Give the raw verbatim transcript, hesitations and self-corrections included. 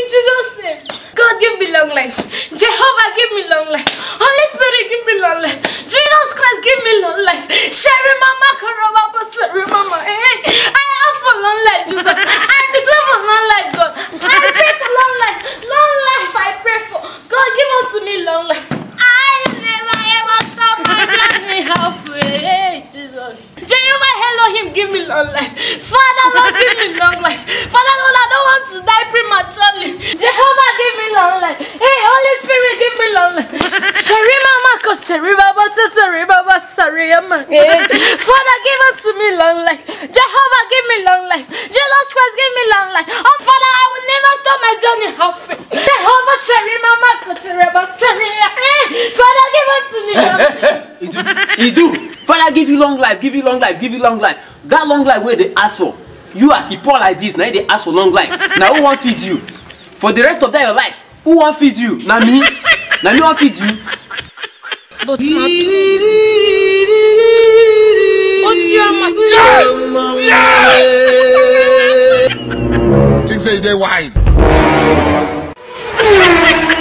Jesus' name. God, give me long life. Jehovah, give me long life. Holy Spirit, give me long life. Jesus Christ, give me long life. Sherry Mama, Karababa, Sherry Mama. Hey, I ask for long life, Jesus. I declare for long life, God. I pray for long life. Long life, I pray for. God, give unto me long life. I never ever stop my journey halfway. Hey, Jesus. Jehovah, Elohim, give me long life. Father, Lord, give me long life. Father, Lord, I don't want to die prematurely. Jehovah, give me long life. Hey, Holy Spirit, give me long life. Sherima Mako, Seriba, Seriba, Sariyama. Father, give unto me long life. Jehovah, give me long life. Jesus Christ, give me long life. Oh, Father, I will never stop my journey halfway. Jehovah, Sherima Mako, Seriba, Sariyama. Father, give unto me long life. He do. Father, give you long life, give you long life, give you long life. That long life where they ask for. You as you pour like this, now they ask for long life. Now who won't feed you? For the rest of that your life, who won't feed you? Now me? Now me won't feed you? But not. What's your man? Yeah! Yeah! Think say they wise.